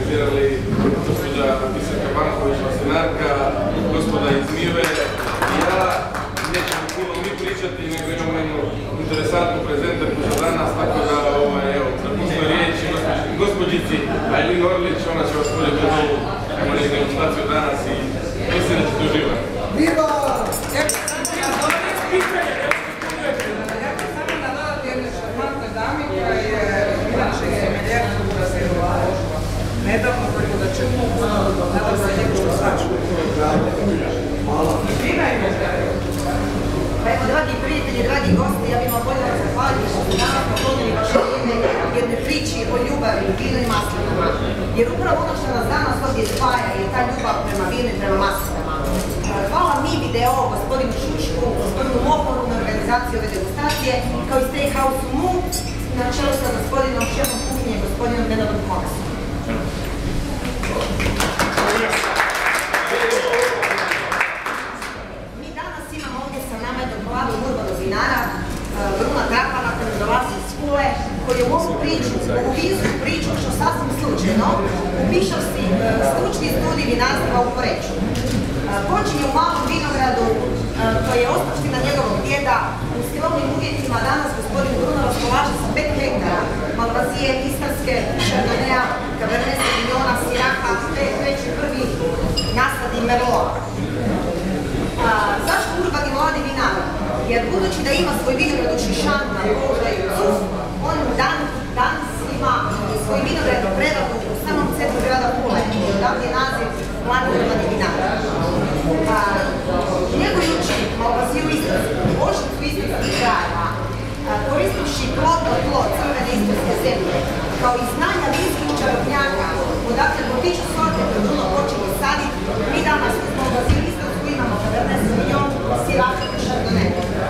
organizirali gospođa Biserka Banković, maslinarka, gospoda iz Mive i ja. Nećemo puno mi pričati, nego imamo jednu interesantnu prezentarku za danas, tako da, evo, prepustimo riječi gospođici Ajlin Orlić, ona će vas voditi ovu, ajmo reći, demonstraciju danas i mislim da ćete uživati. Viva! Ja bih samo da dodati jednoj šarmantnoj dami koja je inače medjerka u razinu nedavno, tako da će nadam se neko što svaču. Vina ima zdravlje. Pa evo, dragi prijatelji, dragi gosti, ja bih vam voljela zahvaliti što ste danas poklonili vaše vrijeme jedne priči o ljubavi, vinu i maslinama. Jer upravo ono što nas danas ovdje spaja je ta ljubav prema vinu i prema maslinama. Hvala mi video, gospodinu Šušku, gospodinu Mohoru na organizaciji ove degustacije, kao i Steakhouse Mu, na čelu sa gospodinom šefom kuhinje, gospodinom Nenadom Konasom. Mi danas imamo ovdje sa nama jednog mladog urbanog vinara, Bruna Trapana, koji nam dolazi iz Pule, koji je u ovu priču, ovu vinsku priču, što sasvim slučajno, upišao si stručni studij vinarstva u Poreču. Počinje u malom vinogradu koji je ostavština njegovog djeda. U skromnim uvjetima danas gospodin Bruno raspolaže sa 5 hektara Malvazije, Istarske, Chardonnaya, Cabernet Sauvignona, Siraha, te treći prvi nasadi Merlota. Zašto urbani mladi vinar? Jer budući da ima svoj vinograd u Šišanu na položaju Cuf, on danas ima svoj vinograd u Preradu u samom centru grada Pule i odavdje je naziv mladi urbani vinar. Njegujući Malvaziju Istarsku, ožicu istarskih krajeva, koristivši plodno tlo crvene istarske zemlje, kao i znanja vinskih čarobnjaka, odakle potiču sorte koje Bruno počeli saditi, mi danas uz Malvaziju Istarsku imamo Cabernet Sauvignon, Siraha i Chardonnay.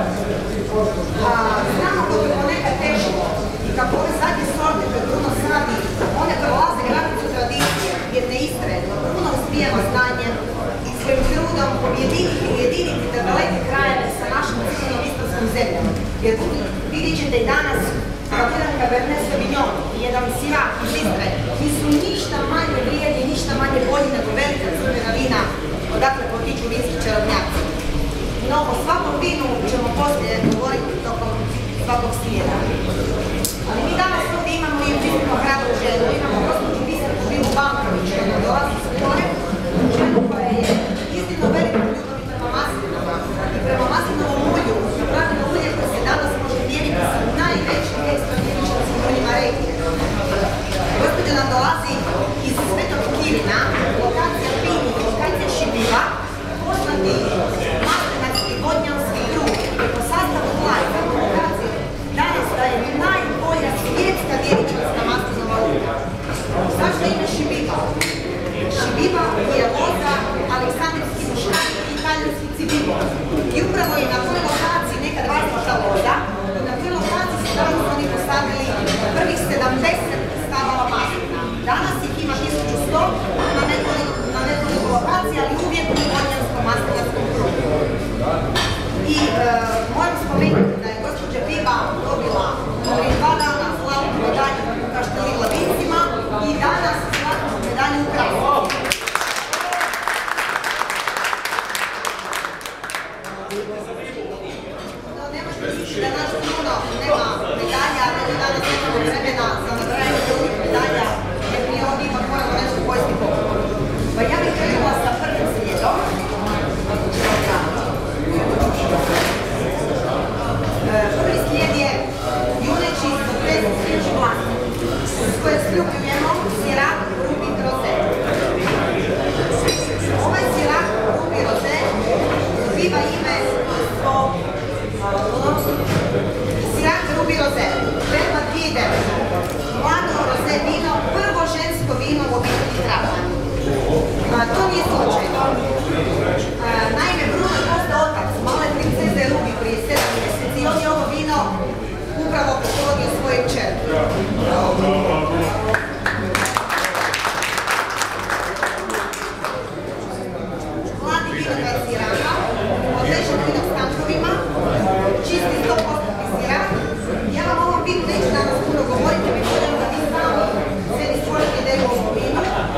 Znamo kako je ponekad teško i kako ove zadnje sorte koje Bruno sadi, one prolaze granicu tradicije, jedne Istre, no Bruno uspijeva znanjem i svojim trudom ujediniti te daleke krajeve sa našom cijelom istarskom zemljom. Jer vidjet ćete i danas kako jedan Cabernet Sauvignon i jedan Syrah iz Istre nisu ništa manje vrijedni, ništa manje bolji nego velika crvena vina odakle potiču vinski čarobnjaci. No, o svakom vinu ćemo poslije govoriti tokom svakog slijeda. Ali mi danas ovdje imamo i prisutno hrabru ženu, imamo gospođu Biserku Banković, koja nam dolazi iz Pule, ženu koja je iznimno veliku ljubavi prema maslinama i prema maslinovom ulju, napravljeno ulje koje se danas može mjeriti sa najvećim ekstra djevičanskim uljima regije. Gospođa nam dolazi iz Svetog Kirina, lokacija Pini, lokacija Šibiva, poznati maslinarski vodnjanski krug, koji po sastavu tla i lokaciji danas daje najbolja svjetska djevičanska maslinova ulja. Zašto ime Šibiva? Šibiva je loza aleksandrijski muškari i italijanski civilo. I upravo je na toj lokaciji nekad različita loza i na toj lokaciji su danas oni postavili prvih 70 stabala maslina. Danas ih ima 1100 na nekoliko lokacija, ali uvijek u vodnjanskom maslinarskom krugu. I moram spomenuti da je gospođa Biba dobila prije 2 dana zlatnu medalju u Kašteli Glavincima i danas zlatnu medalju u Krasnovu. No, ne možete misliti da naš Bruno nema medalja, nego danas nemamo vremena za nabrajanje drugih medalja, jer mi ovdje ipak moramo nešto pojesti poklon. Pa ja bih krenula sa prvim slijedom. Prvi slijed je juneći Buklet svježi vlasnik, s koje sljubljujemo Syrah Ruby Rosé. Ovaj Syrah Ruby Rosé dobiva ime zbog Syrah Ruby Rosé, Verba 2009. Mlado rosé vino, prvo žensko vino u obitelji Trapan. To nije slučajno. Naime, Bruno je postao otac male princeze Ruby prije 7 mjeseci i on je ovo vino upravo poklonio svoje kćerki. Mladi vinograd Siraha, odležen vinom stankovima, čisti 100% Sirah. Ja vam ovom vinu neću danas puno govoriti, mi voljam da vi sami sebi stvorite ideju o ovom vinu.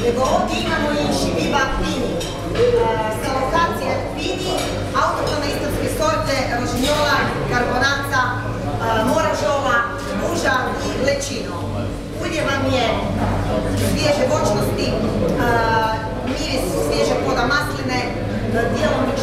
nego ovdje imamo i Šibiba Pini. Sa lokacije Pini, autohtone istarske sorte rožinjola, karbonaca, moražola, buža i lečino. Ulje vam je svježe voćnosti, miris svježe ploda masline, djelomično